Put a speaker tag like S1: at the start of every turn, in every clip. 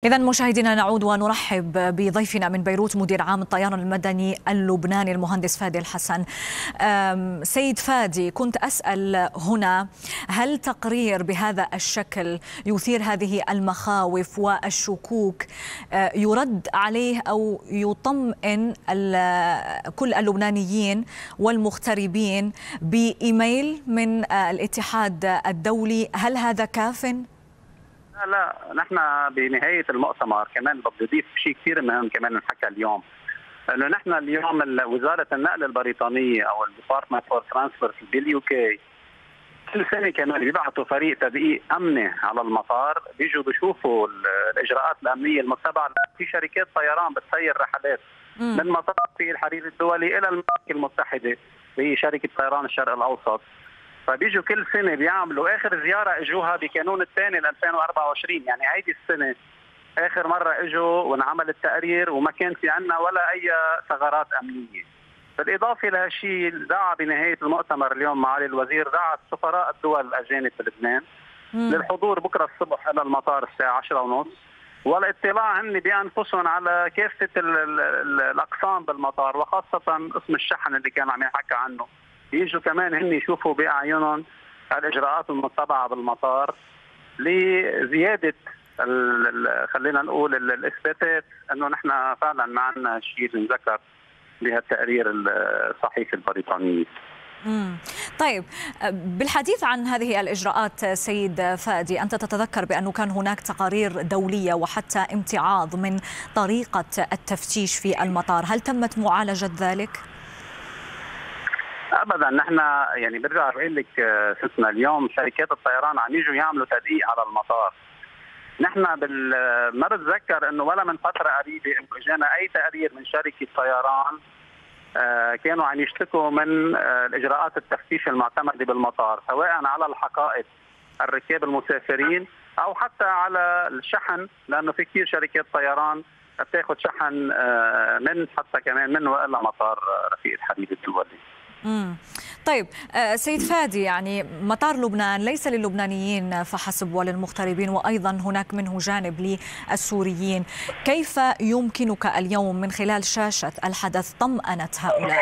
S1: إذا مشاهدينا نعود ونرحب بضيفنا من بيروت مدير عام الطيران المدني اللبناني المهندس فادي الحسن. سيد فادي، كنت أسأل هنا، هل تقرير بهذا الشكل يثير هذه المخاوف والشكوك يرد عليه أو يطمئن كل اللبنانيين والمغتربين بإيميل من الاتحاد الدولي؟ هل هذا كاف؟
S2: لا، نحن بنهاية المؤتمر كمان بدي أضيف شيء كثير مهم كمان انحكى اليوم، انه نحن اليوم وزارة النقل البريطانية او الديبارتمنت فور ترانسبورت باليو كي كل سنة كمان بيبعثوا فريق تدقيق امني على المطار، بيجوا بيشوفوا الاجراءات الامنية المتبعة في شركات طيران بتسير رحلات من مطار في الحريري الدولي الى المملكة المتحدة وهي شركة طيران الشرق الاوسط. فبيجوا كل سنه بيعملوا، اخر زياره اجوها بكانون الثاني ل 2024، يعني هيدي السنه اخر مره اجوا وانعمل التقرير وما كان في عندنا ولا اي ثغرات امنيه. بالاضافه لهالشيء دعا بنهايه المؤتمر اليوم معالي الوزير، دعا سفراء الدول الاجانب بلبنان للحضور بكره الصبح الى المطار الساعه 10:30 والاطلاع هن بانفسهم على كافه الاقسام بالمطار، وخاصه قسم الشحن اللي كان عم يحكى عنه. يجوا كمان هن يشوفوا باعينهم الاجراءات المتبعه بالمطار لزياده خلينا نقول الاثباتات انه نحن فعلا ما عندنا شيء نذكر بهالتقرير الصحيفه البريطانيه.
S1: طيب، بالحديث عن هذه الإجراءات سيد فادي، أنت تتذكر بأنه كان هناك تقارير دولية وحتى امتعاض من طريقة التفتيش في المطار، هل تمت معالجة ذلك؟
S2: ابدا، نحن يعني برجع بقول لك ستنا اليوم شركات الطيران عم يجوا يعملوا تدقيق على المطار. نحن ما بتذكر انه ولا من فتره قريبه انه اجانا اي تقرير من شركه طيران كانوا عم يشتكوا من الاجراءات التفتيش المعتمده بالمطار، سواء على الحقائب الركاب المسافرين او حتى على الشحن، لانه في كثير شركات طيران بتاخذ شحن من حتى كمان من والى مطار رفيق الحديد الدولي.
S1: طيب سيد فادي، يعني مطار لبنان ليس للبنانيين فحسب وللمغتربين، وأيضا هناك منه جانب للسوريين. كيف يمكنك اليوم من خلال شاشة الحدث طمأنة هؤلاء؟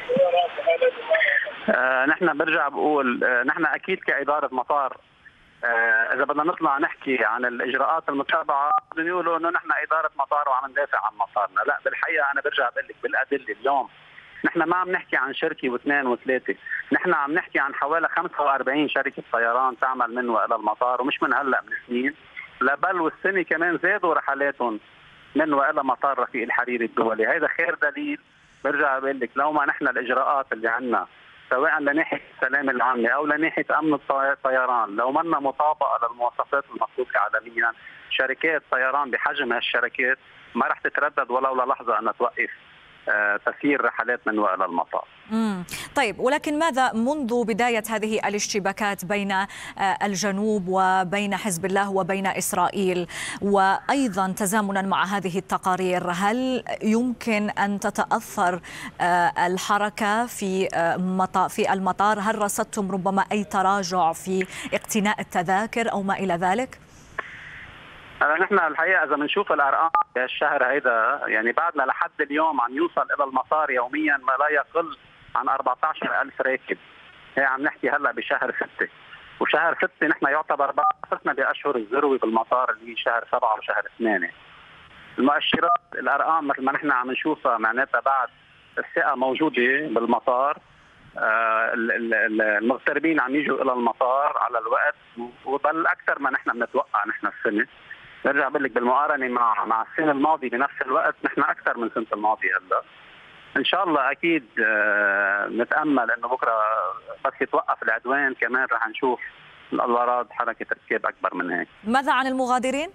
S2: نحن برجع بقول نحن أكيد كإدارة مطار إذا بدنا نطلع نحكي عن الإجراءات المتبعة بدهم يقولوا إنه نحن إدارة مطار وعم ندافع عن مطارنا، لا بالحقيقة أنا برجع بقول لك بالأدلة اليوم نحن ما عم نحكي عن شركه واثنين وثلاثه، نحن عم نحكي عن حوالي 45 شركه طيران تعمل من والى المطار، ومش من هلا، من سنين، لا بل والسنه كمان زادوا رحلاتهم من والى مطار رفيق الحريري الدولي. هذا خير دليل. برجع بقول لك لو ما نحن الاجراءات اللي عندنا سواء لناحيه السلامه العامه او لناحيه امن الطيران لو منا مطابقه للمواصفات المطلوبه عالميا، شركات طيران بحجم هالشركات ما رح تتردد ولو للحظه انها توقف تسيير رحلات من والى المطار.
S1: طيب، ولكن ماذا منذ بداية هذه الاشتباكات بين الجنوب وبين حزب الله وبين إسرائيل، وأيضا تزامنا مع هذه التقارير، هل يمكن أن تتأثر الحركة في المطار؟ هل رصدتم ربما أي تراجع في اقتناء التذاكر أو ما إلى ذلك؟
S2: نحن الحقيقه اذا بنشوف الارقام الشهر هيدا، يعني بعدنا لحد اليوم عم يوصل الى المطار يوميا ما لا يقل عن 14,000 راكب. هي عم نحكي هلا بشهر 6، وشهر 6 نحن يعتبر فتنا باشهر الذروه بالمطار اللي هي شهر 7 وشهر 8. المؤشرات الارقام مثل ما نحن عم نشوفها معناتها بعد الثقه موجوده بالمطار، المغتربين عم يجوا الى المطار على الوقت، وبل اكثر ما نحن بنتوقع. نحن السنه برجع بقول لك بالمقارنه مع السنه الماضيه بنفس الوقت نحن اكثر من سنه الماضيه هلا. ان شاء الله اكيد نتامل انه بكره بس يتوقف العدوان كمان رح نشوف الاوراد حركه ركاب اكبر من هيك.
S1: ماذا عن المغادرين؟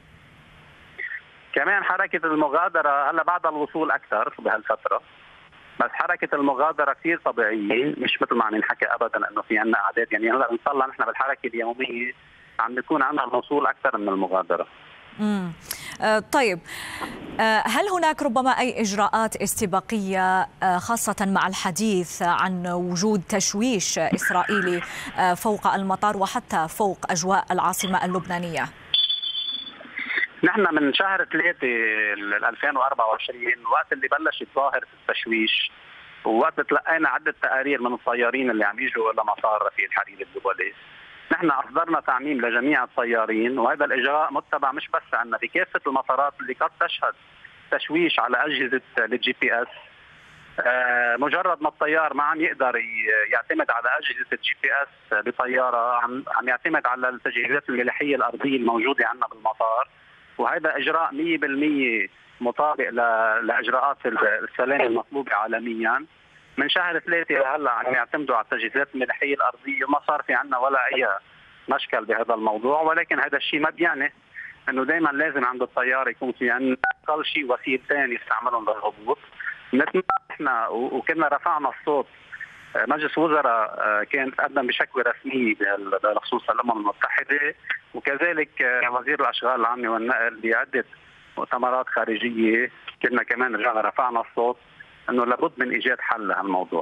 S2: كمان حركه المغادره هلا بعد الوصول اكثر بهالفتره، بس حركه المغادره كثير طبيعيه، مش مثل ما عم ينحكى ابدا انه في عندنا اعداد. يعني هلا بنطلع نحن بالحركه اليوميه عم بيكون عندنا الوصول اكثر من المغادره.
S1: طيب، هل هناك ربما أي إجراءات استباقية خاصة مع الحديث عن وجود تشويش إسرائيلي فوق المطار وحتى فوق أجواء العاصمة اللبنانية؟
S2: نحن من شهر 3 2024 وقت اللي بلشت ظاهرة التشويش، ووقت تلقينا عدة تقارير من الطيارين اللي عم يجوا إلى مطار رفيق الحريري الدولي، نحن أصدرنا تعميم لجميع الطيارين، وهذا الإجراء متبع مش بس عنا بكافة المطارات اللي قد تشهد تشويش على أجهزة الجي بي اس. مجرد ما الطيار ما عم يقدر يعتمد على أجهزة الجي بي اس بطيارة، عم يعتمد على التجهيزات الملاحية الأرضية الموجودة عندنا بالمطار، وهذا إجراء 100% مطابق لإجراءات السلامة المطلوبة عالميا. من شهر 3 لهلا عم يعتمدوا على التجهيزات الملاحية الأرضية، وما صار في عندنا ولا أي مشكل بهذا الموضوع، ولكن هذا الشيء ما بيعني انه دائما لازم عند الطيار يكون في عندنا اقل شيء وسيلتين يستعملهم للهبوط. نحن وكنا رفعنا الصوت، مجلس وزراء كان تقدم بشكوى رسميه بخصوص الامم المتحده، وكذلك وزير الاشغال العامه والنقل بعده مؤتمرات خارجيه كنا كمان رجعنا رفعنا الصوت انه لابد من ايجاد حل لهالموضوع.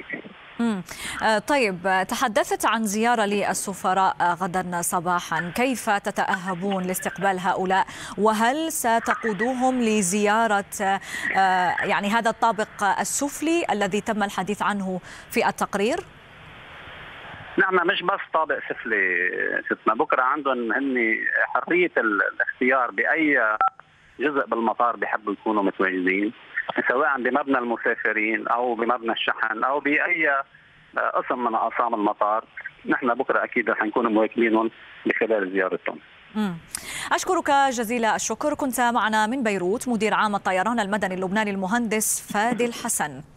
S1: طيب، تحدثت عن زيارة للسفراء غدا صباحا، كيف تتأهبون لاستقبال هؤلاء؟ وهل ستقودوهم لزيارة يعني هذا الطابق السفلي الذي تم الحديث عنه في التقرير؟
S2: نعم، مش بس طابق سفلي ستنا، بكرة عندهم هن حرية الاختيار بأي جزء بالمطار بيحبوا يكونوا متواجدين، سواء بمبنى المسافرين أو بمبنى الشحن أو بأي قسم من أقسام المطار. نحن بكرة أكيد رح نكون مواكبينهم بخلال زيارتهم.
S1: أشكرك جزيل الشكر. كنت معنا من بيروت مدير عام الطيران المدني اللبناني المهندس فادي الحسن.